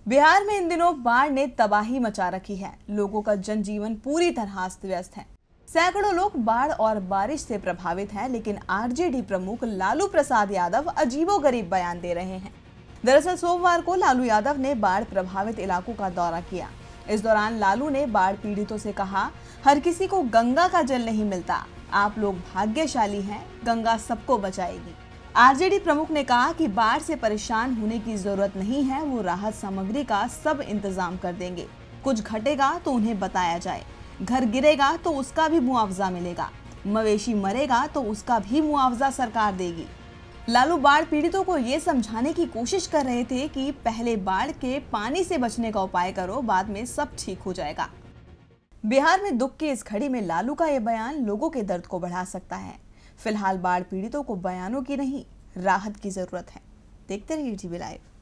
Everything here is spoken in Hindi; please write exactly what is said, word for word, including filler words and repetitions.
बिहार में इन दिनों बाढ़ ने तबाही मचा रखी है। लोगों का जनजीवन पूरी तरह अस्त व्यस्त है। सैकड़ों लोग बाढ़ और बारिश से प्रभावित हैं, लेकिन आरजेडी प्रमुख लालू प्रसाद यादव अजीबोगरीब बयान दे रहे हैं। दरअसल सोमवार को लालू यादव ने बाढ़ प्रभावित इलाकों का दौरा किया। इस दौरान लालू ने बाढ़ पीड़ितों से कहा, हर किसी को गंगा का जल नहीं मिलता, आप लोग भाग्यशाली हैं, गंगा सबको बचाएगी। आरजेडी प्रमुख ने कहा कि बाढ़ से परेशान होने की जरूरत नहीं है, वो राहत सामग्री का सब इंतजाम कर देंगे। कुछ घटेगा तो उन्हें बताया जाए, घर गिरेगा तो उसका भी मुआवजा मिलेगा, मवेशी मरेगा तो उसका भी मुआवजा सरकार देगी। लालू बाढ़ पीड़ितों को ये समझाने की कोशिश कर रहे थे कि पहले बाढ़ के पानी से बचने का उपाय करो, बाद में सब ठीक हो जाएगा। बिहार में दुख की इस घड़ी में लालू का ये बयान लोगों के दर्द को बढ़ा सकता है। फिलहाल बाढ़ पीड़ितों को बयानों की नहीं, राहत की जरूरत है। देखते रहिए टीवी लाइव।